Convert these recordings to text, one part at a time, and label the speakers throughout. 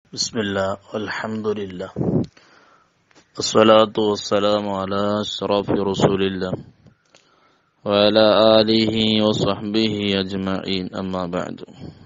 Speaker 1: ബിസ്മില്ലാ അൽഹംദുലില്ലാ അസ്സലാത്തു വസ്സലാമു അലാ അശ്റഫി റസൂലില്ലാ വഅലാ ആലിഹി വസഹ്ബിഹി അജ്മഈൻ അമ്മാ ബഅദ്.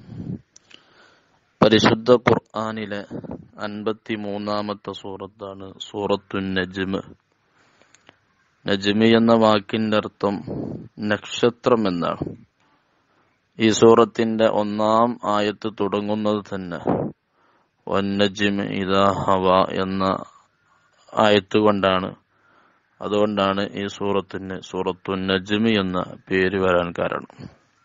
Speaker 1: പരിശുദ്ധ ഖുർആനിലെ 53-ാമത്തെ സൂറത്താണ് സൂറത്തുൻ നജ്മ്. നജ്മി എന്ന വാക്കിന്റെ അർത്ഥം നക്ഷത്രം എന്നാണ്. ഈ സൂറത്തിന്റെ 1-ാം ആയത്ത് തുടങ്ങുന്നത് തന്നെ വന്നജ്മി ഇദാ ഹവാ എന്ന ആയത്ത് കൊണ്ടാണ്. അതുകൊണ്ടാണ് ഈ സൂറത്തിന് സൂറത്തുൻ നജ്മി എന്ന പേര് വരാൻ കാരണം.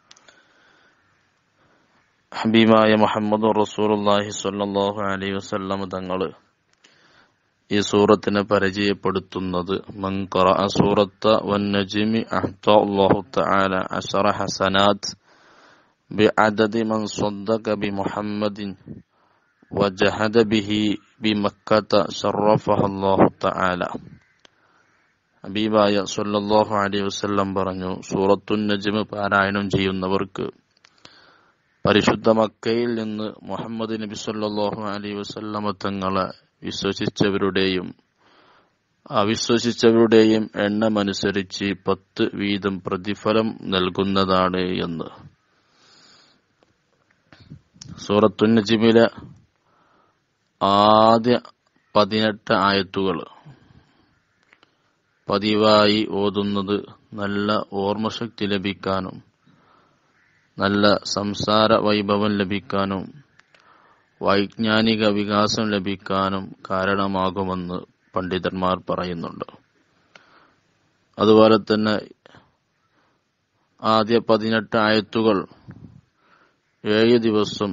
Speaker 1: ഹബീബായ മുഹമ്മദ് റസൂലുള്ളാഹി സ്വല്ലല്ലാഹു അലൈഹി വസല്ലം തങ്ങൾ ഈ സൂറത്തിനെ പരിചയപ്പെടുത്തുന്നത് മൻ ഖറഅ സൂറത്ത വന്നജ്മി അഹ്ത അല്ലാഹു തആല 10 ഹസനാത്ത് ബിഅദദി മൻ സ്വദ്ദഖ ബി മുഹമ്മദിൻ വജഹദ ബിഹി ബിമക്കത ശറഫഹ അല്ലാഹു തആല. ഹബീബായ സ്വല്ലല്ലാഹു അലൈഹി വസല്ലം പറഞ്ഞു, സൂറത്തുൻ നജ്മ് പാരായണം ചെയ്യുന്നവർക്ക് പരിശുദ്ധ മക്കയിൽ നിന്ന് മുഹമ്മദ് നബി സ്വല്ലല്ലാഹു അലൈഹി വസല്ലം തങ്ങളെ വിശ്വസിച്ചവരുടെയും അവിശ്വസിച്ചവരുടെയും എണ്ണമനുസരിച്ച് 10 വീതം പ്രതിഫലം നൽകുന്നതാണ് എന്ന്. സൂറത്തുൻ നജ്മിലെ ആദ്യ 18 ആയത്തുകൾ പതിവായി ഓതുന്നത് നല്ല ഓർമ്മശക്തി ലഭിക്കാനും നല്ല സംസാര വൈഭവം ലഭിക്കാനും വൈജ്ഞാനിക വികാസം ലഭിക്കാനും കാരണമാകുമെന്ന് പണ്ഡിതന്മാർ പറയുന്നുണ്ട്. അതുപോലെ തന്നെ ആദ്യ 18 ആയത്തുകൾ 7 ദിവസം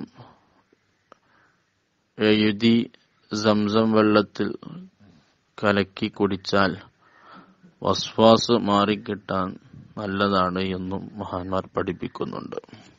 Speaker 1: എഴുതി സംസം വെള്ളത്തിൽ കലക്കി കുടിച്ചാൽ വസ്വാസ് മാറിക്കിട്ടാൻ നല്ലതാണ് എന്നും മഹാന്മാർ പഠിപ്പിക്കുന്നുണ്ട്.